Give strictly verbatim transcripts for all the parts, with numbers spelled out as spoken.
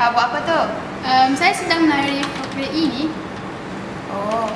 buat apa tu? Um, saya sedang menari folklore ini. Oh.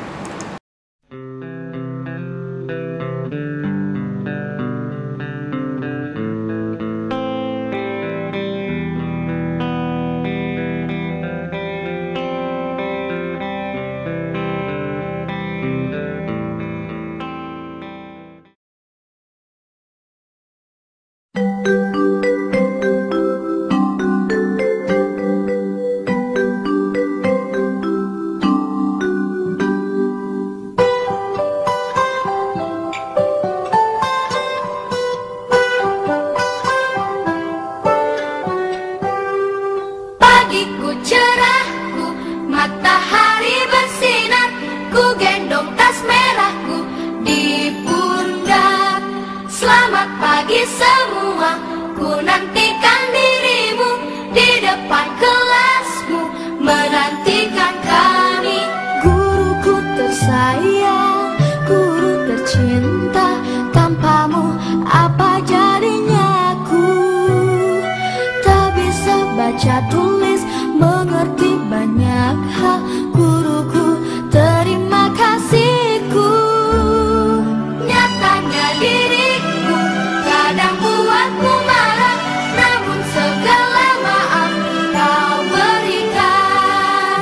Pagiku cerahku, matahari bersinar, ku gendong tas merahku di pundak. Selamat pagi semua, ku nantikan dirimu di depan kelasmu, menantikan kami. Guruku tersayang, guru tercinta, tanpamu apa jadinya aku? Tak bisa baca tulis, mengerti banyak hal, guruku terima kasihku. Nyatanya diriku kadang buatmu marah, namun segala maaf kau berikan.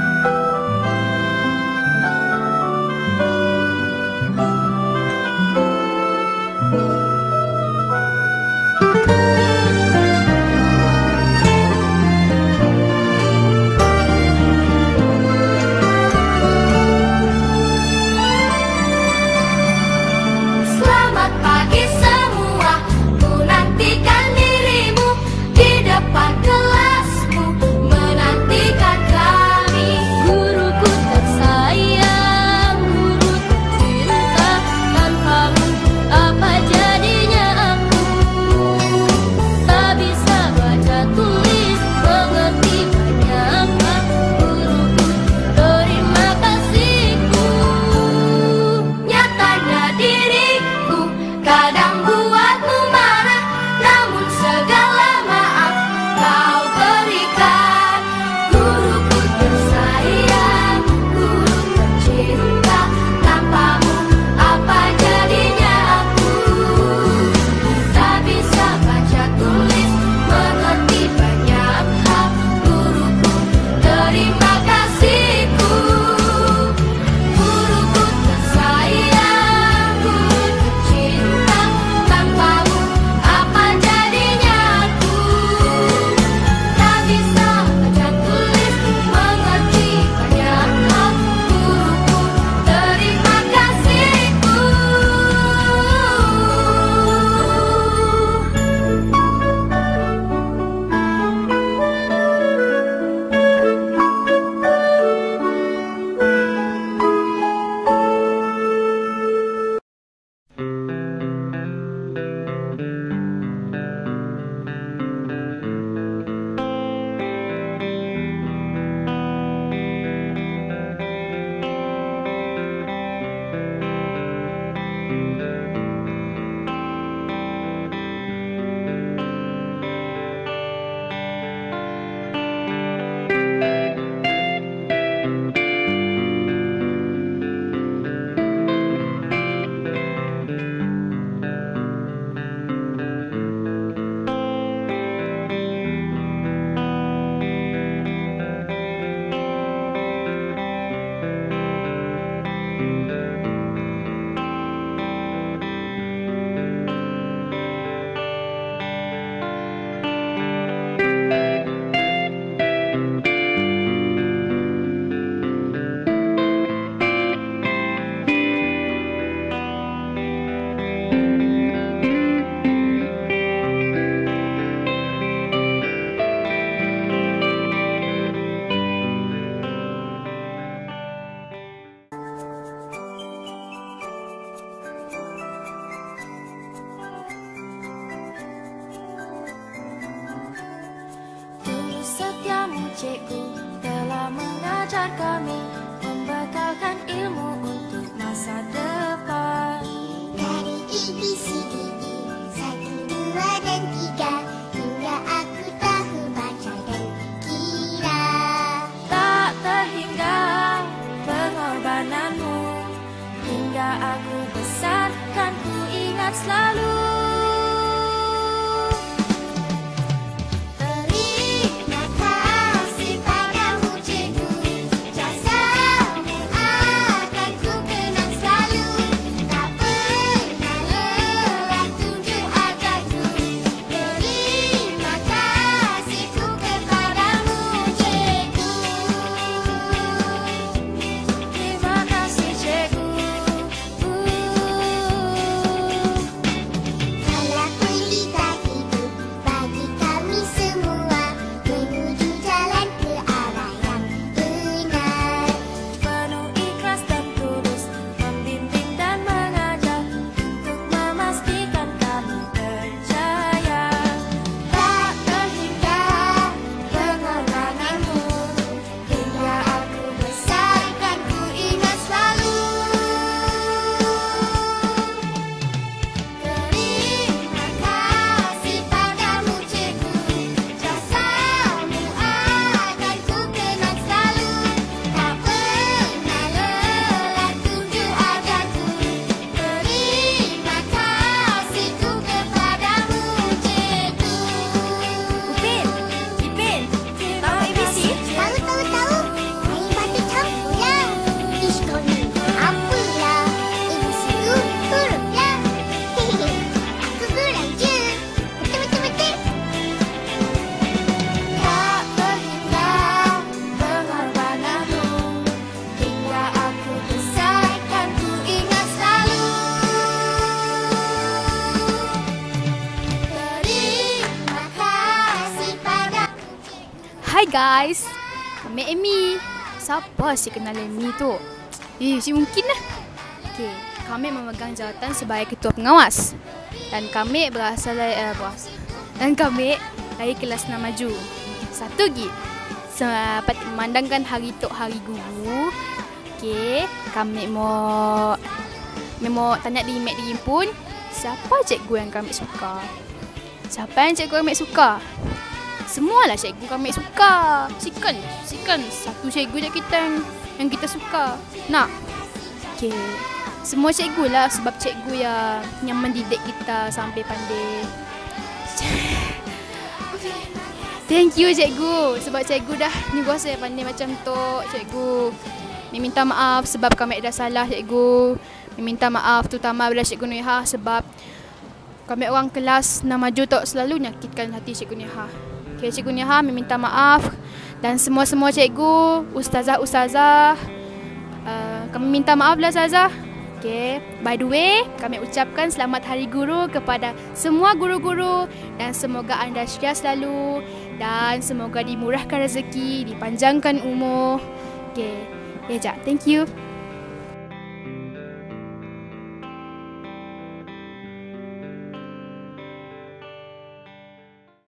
Selamat pagi semua, ku nantikan dirimu di depan kelasmu, menantikan kami. Guruku tersayang, guru tercinta, tanpamu apa jadinya aku? Tak bisa baca tulis, mengerti banyak hal, guruku terima kasihku. Nyatanya diriku kadang buatmu marah, namun segala maaf kau berikan. Guruku tersayang, guru tercinta, tanpamu apa jadinya aku? Tak bisa baca tulis, mengerti banyak hal, guruku terima kasihku. Guruku tersayang, guru tercinta, tanpamu apa jadinya aku? Tak bisa baca tulis, mengerti banyak hal, guruku terima kasihku. Tulus setiamu cikgu telah mengajar kami, membekalkan ilmu untuk masa depan. Dari A B C D E, satu, dua, dan tiga, hingga aku tahu baca dan Hi guys, kami Amy. Siapa si kenal Amy tu? Eh, si mungkin lah. Okay, kami memegang jawatan sebagai ketua pengawas. Dan kami berasal dari uh, berasal. Dan kami dari kelas enam maju. Satu lagi, sempat memandangkan hari Tok Hari Guru. Okay, kami mau mau tanya di email di pun, siapa cikgu yang kami suka? Siapa yang cikgu kami suka? Semualah cikgu kami suka. Sikan, sikan satu cikgu je kita yang, yang kita suka. Nak? Okay. Semua cikgu lah sebab cikgu yang yang mendidik kita sampai pandai. Thank you cikgu sebab cikgu dah nyuruh saya pandai macam tu, cikgu. Saya minta maaf sebab kami dah salah, cikgu. Saya minta maaf terutama bila cikgu Nuiha sebab kami orang kelas enam maju tu selalu nyakitkan hati cikgu Nuiha. Okay, cikgu Nuiha, saya minta maaf dan semua-semua cikgu, ustazah-ustazah, uh, kami minta maaf lah ustazah. Okay. By the way, kami ucapkan selamat Hari Guru kepada semua guru-guru dan semoga anda setia selalu dan semoga dimurahkan rezeki, dipanjangkan umur. Okay. Ya, Jap. Thank you.